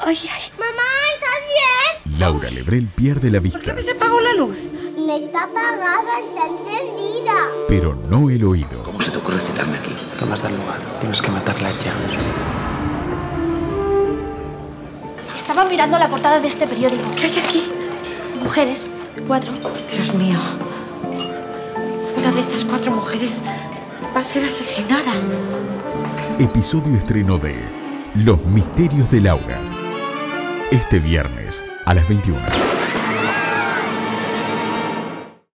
Ay, ay. Mamá, ¿estás bien? Laura Lebrel pierde la vista. ¿Por qué me se apagó la luz? No está apagada, está encendida. Pero no el oído. ¿Cómo se te ocurre citarme aquí? No más da lugar. Tienes que matarla ya. Estaba mirando la portada de este periódico. ¿Qué hay aquí? Mujeres, 4. Dios mío. Una de estas 4 mujeres va a ser asesinada. Episodio estreno de Los misterios de Laura. Este viernes a las 21.